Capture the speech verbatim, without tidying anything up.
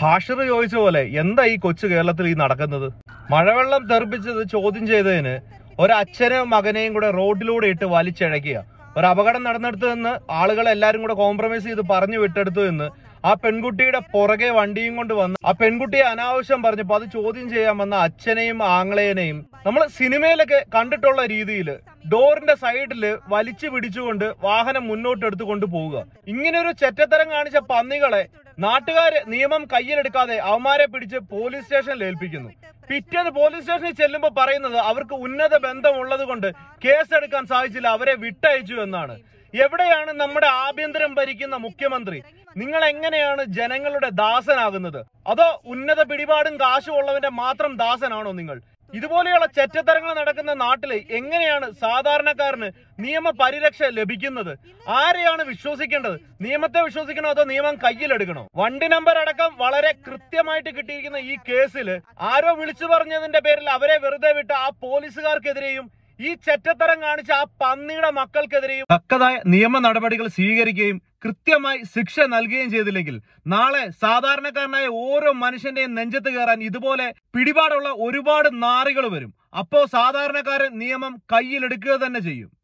ഹാഷിർ ചോദിച്ച പോലെ എന്താ ഈ കൊച്ചു കേരളത്തിൽ ഈ നടക്കുന്നത്? മഴവെള്ളം തെറിപ്പിച്ചത് ചോദ്യം ചെയ്തതിന് ഒരച്ഛനെയും മകനെയും കൂടെ റോഡിലൂടെ ഇട്ട് വലിച്ചിഴക്കുക. ഒരു അപകടം നടന്നെടുത്ത് നിന്ന് ആളുകൾ എല്ലാരും കൂടെ കോംപ്രമൈസ് ചെയ്ത് പറഞ്ഞു വിട്ടെടുത്തു എന്ന് ആ പെൺകുട്ടിയുടെ പുറകെ വണ്ടിയും കൊണ്ട് വന്ന് ആ പെൺകുട്ടിയെ അനാവശ്യം പറഞ്ഞപ്പോ അത് ചോദ്യം ചെയ്യാൻ വന്ന അച്ഛനെയും ആങ്ങളേനെയും നമ്മൾ സിനിമയിലൊക്കെ കണ്ടിട്ടുള്ള രീതിയിൽ ഡോറിന്റെ സൈഡിൽ വലിച്ചു പിടിച്ചുകൊണ്ട് വാഹനം മുന്നോട്ട് എടുത്തുകൊണ്ട് പോവുക. ഇങ്ങനെ ഒരു ചെറ്റത്തരം കാണിച്ച പന്നികളെ നാട്ടുകാര് നിയമം കയ്യിലെടുക്കാതെ അവന്മാരെ പിടിച്ച് പോലീസ് സ്റ്റേഷനിൽ ഏൽപ്പിക്കുന്നു. പിറ്റേന്ന് പോലീസ് സ്റ്റേഷനിൽ ചെല്ലുമ്പോൾ പറയുന്നത് അവർക്ക് ഉന്നത ബന്ധമുള്ളത് കൊണ്ട് കേസെടുക്കാൻ സാധിച്ചില്ല, അവരെ വിട്ടയച്ചു എന്നാണ്. എവിടെയാണ് നമ്മുടെ ആഭ്യന്തരം ഭരിക്കുന്ന മുഖ്യമന്ത്രി? നിങ്ങൾ എങ്ങനെയാണ് ജനങ്ങളുടെ ദാസനാകുന്നത്? അതോ ഉന്നത പിടിപാടും കാശും ഉള്ളവന്റെ മാത്രം ദാസനാണോ നിങ്ങൾ? ഇതുപോലെയുള്ള ചെറ്റത്തരങ്ങൾ നടക്കുന്ന നാട്ടില് എങ്ങനെയാണ് സാധാരണക്കാരന് നിയമ പരിരക്ഷ ലഭിക്കുന്നത്? ആരെയാണ് വിശ്വസിക്കേണ്ടത്? നിയമത്തെ വിശ്വസിക്കണോ അതോ നിയമം കയ്യിലെടുക്കണോ? വണ്ടി നമ്പർ അടക്കം വളരെ കൃത്യമായിട്ട് കിട്ടിയിരിക്കുന്ന ഈ കേസിൽ ആരോ വിളിച്ചു പറഞ്ഞതിന്റെ പേരിൽ അവരെ വെറുതെ വിട്ട ആ പോലീസുകാർക്കെതിരെയും ഈ ചെറ്റത്തരം കാണിച്ച ആ പന്നിയുടെ മക്കൾക്കെതിരെയും തക്കതായ നിയമ നടപടികൾ സ്വീകരിക്കുകയും കൃത്യമായി ശിക്ഷ നൽകുകയും ചെയ്തില്ലെങ്കിൽ നാളെ സാധാരണക്കാരനായ ഓരോ മനുഷ്യന്റെയും നെഞ്ചത്ത് കയറാൻ ഇതുപോലെ പിടിപാടുള്ള ഒരുപാട് നാറികൾ വരും. അപ്പോ സാധാരണക്കാരൻ നിയമം കയ്യിലെടുക്കുക തന്നെ ചെയ്യും.